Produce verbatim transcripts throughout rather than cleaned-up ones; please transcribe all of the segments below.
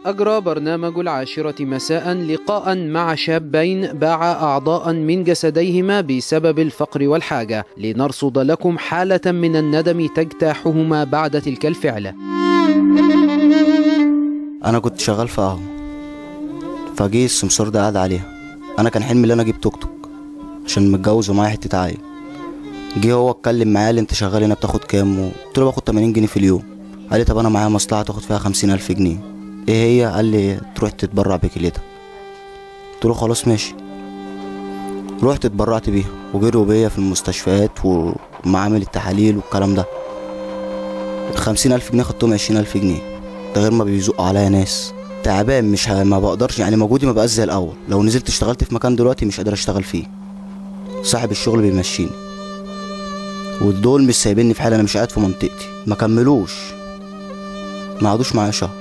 أجرى برنامج العاشرة مساء لقاء مع شابين باعا أعضاء من جسديهما بسبب الفقر والحاجة لنرصد لكم حالة من الندم تجتاحهما بعد تلك الفعلة. أنا كنت شغال في قهوة، فجي السمسار ده قاعد عليها. أنا كان حلمي إن أنا أجيب توك توك عشان متجوز ومعايا حتة عيل. جه هو اتكلم معايا، قال لي أنت شغال هنا بتاخد كام؟ قلت له باخد تمانين جنيه في اليوم. قال لي طب أنا معايا مصلحة تاخد فيها خمسين ألف جنيه. ايه هي؟ قال لي تروح تتبرع بكليتك. قلت له خلاص ماشي. رحت اتبرعت بيها وجروا بيا في المستشفيات ومعامل التحاليل والكلام ده. خمسين ألف جنيه خدتهم عشرين ألف جنيه، ده غير ما بيزقوا عليا ناس. تعبان، مش ما بقدرش يعني، مجهودي ما بقاش زي الاول. لو نزلت اشتغلت في مكان دلوقتي مش قادر اشتغل فيه، صاحب الشغل بيمشيني، والدول مش سايبيني في حالي. انا مش قاعد في منطقتي، ما كملوش، ما قعدوش معايا شهر،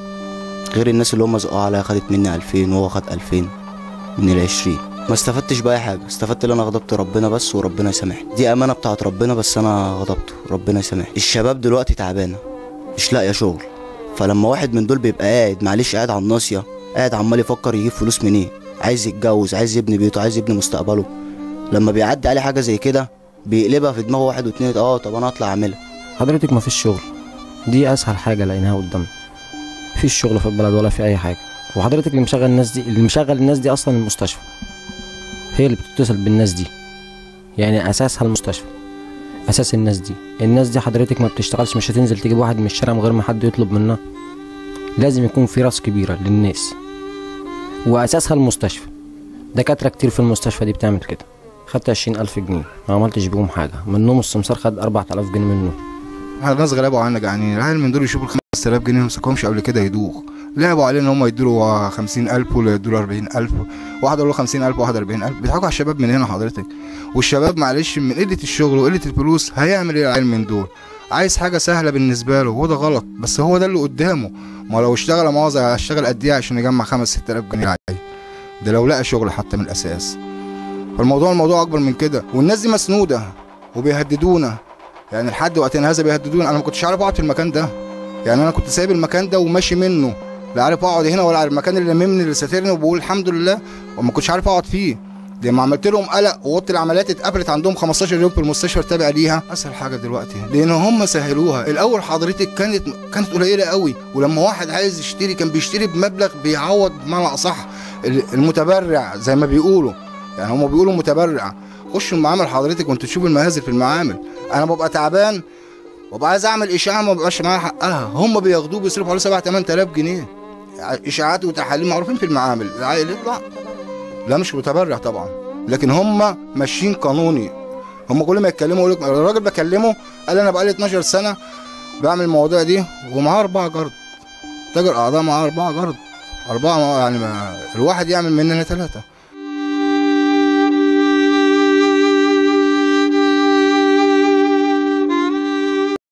غير الناس اللي هم زقوا عليا خدت مني ألفين وهو خد ألفين من العشرين. ما استفدتش بأي حاجة، استفدت ان انا غضبت ربنا بس وربنا يسامحني. دي امانة بتاعت ربنا بس انا غضبته، ربنا يسامحني. الشباب دلوقتي تعبانة مش لاقيه شغل، فلما واحد من دول بيبقى قاعد معلش قاعد على الناصية، قاعد عمال يفكر يجيب فلوس منين، عايز يتجوز، عايز يبني بيته، عايز يبني مستقبله، لما بيعدي عليه حاجة زي كده بيقلبها في دماغه واحد واتنين، اه طب انا هطلع اعملها. حضرتك ما فيش شغل، دي اسهل حاجة لقيناها قدامنا. مفيش شغل في البلد ولا في اي حاجه. وحضرتك اللي مشغل الناس دي اللي مشغل الناس دي اصلا المستشفى هي اللي بتتصل بالناس دي، يعني اساسها المستشفى، اساس الناس دي. الناس دي حضرتك ما بتشتغلش، مش هتنزل تجيب واحد من الشارع من غير ما حد يطلب منها، لازم يكون في راس كبيره للناس، واساسها المستشفى. دكاتره كتير في المستشفى دي بتعمل كده. خدت عشرين ألف جنيه ما عملتش بيهم حاجه، منهم السمسار خد أربعة آلاف جنيه منه. ناس غلابه وعنا جعانين، العيال من دول يشوفوا خمسة آلاف جنيه ما مسكهمش قبل كده يدوخ. لعبوا عليه ان هم يدوا خمسين ألف ولا يدوا أربعين ألف، واحد قال له خمسين ألف وواحد أربعين ألف. بيضحكوا على الشباب من هنا حضرتك. والشباب معلش من قله الشغل وقله الفلوس هيعمل ايه العيال من دول؟ عايز حاجه سهله بالنسبه له، وده غلط، بس هو ده اللي قدامه. ما لو اشتغل مؤاخذه هيشتغل قد ايه عشان يجمع خمسة ستة آلاف جنيه؟ ده لو لقى شغل حتى من الاساس. فالموضوع الموضوع اكبر من كده، والناس دي مسنوده وبيهددونا، يعني لحد وقتنا هذا بيهددونا. انا ما كنتش عارف اقعد في المكان ده، يعني انا كنت سايب المكان ده وماشي منه، لا عارف اقعد هنا ولا عارف المكان اللي لممني اللي ساترني، وبقول الحمد لله، وما كنتش عارف اقعد فيه. لما عملت لهم قلق واوضه العمليات اتقفلت عندهم خمستاشر يوم في المستشفى التابع ليها. اسهل حاجه دلوقتي لان هم سهلوها. الاول حضرتك كانت كانت قليله قوي، ولما واحد عايز يشتري كان بيشتري بمبلغ بيعوض بمعنى اصح المتبرع زي ما بيقولوا، يعني هم بيقولوا متبرع. خشوا المعامل حضرتك وانتوا تشوفوا المهازل في المعامل. انا ببقى تعبان وببقى عايز اعمل اشاعه ما بيبقاش معايا حقها، هم بياخدوه بيصرفوا عليه سبعة تمن آلاف جنيه اشاعات وتحاليل معروفين في المعامل. العيل يطلع لا مش متبرع طبعا، لكن هم ماشيين قانوني. هم كل ما يتكلموا يقول لك الراجل بكلمه قال انا بقالي اتناشر سنه بعمل المواضيع دي ومعاه اربعه جرد، تاجر اعضاء معاه اربعه جرد، اربعه يعني ما الواحد يعمل مننا ثلاثه.